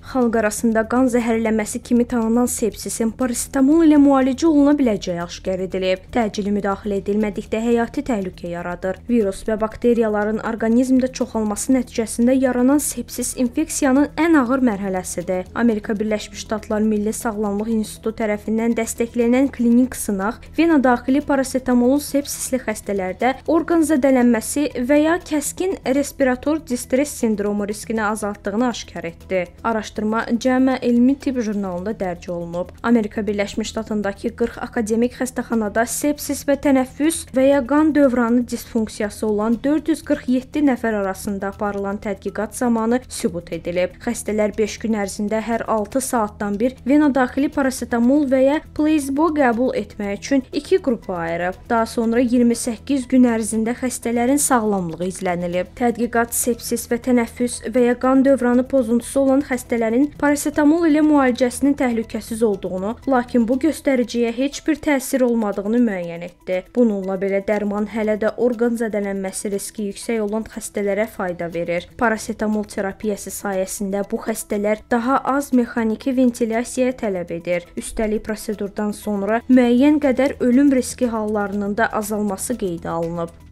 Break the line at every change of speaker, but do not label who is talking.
Xalq arasında qan zəhərlənməsi kimi tanınan sepsisin parasetamol ilə müalicə oluna biləcəyi aşkar edilib. Təcili müdaxilə edilmədikdə həyati təhlükə yaradır. Virus və bakteriyaların orqanizmdə çoxalması nəticəsində yaranan sepsis infeksiyanın ən ağır mərhələsidir. Amerika Birləşmiş Ştatları Milli Sağlamlıq İnstitutu tərəfindən dəstəklənən klinik sınaq venadaxili parasetamolun sepsisli xəstələrdə orqan zədələnməsi və ya kəskin respirator distres sindromu riskini azaltdığını aşkar etdi. Araşdırma JAMA Elmi Tibb jurnalında dərc olunub. Amerika Birləşmiş Ştatındakı 40 akademik xəstəxanada sepsis və tənəffüs və ya qan dövranı disfunksiyası olan 447 nəfər arasında aparılan tədqiqat zamanı sübut edilib. Xəstələr 5 gün ərzində hər 6 saatdan bir venadaxili parasetamol və ya plasebo qəbul etmək üçün 2 qrupa ayırıb. Daha sonra 28 gün ərzində xəstələrin sağlamlığı izlənilib. Tədqiqat sepsis və tənəffüs və ya qan dövranı pozuntusu olan xəstələrin parasetamol ilə müalicəsinin təhlükəsiz olduğunu, lakin bu göstəriciyə heç bir təsir olmadığını müəyyən etdi. Bununla belə dərman hələ də orqan zədələnməsi riski yüksək olan xəstələrə fayda verir. Parasetamol terapiyası sayəsində bu xəstələr daha az mexaniki ventilyasiya tələb edir. Üstəlik prosedurdan sonra müəyyən qədər ölüm riski hallarının da azalması qeydə alınıb.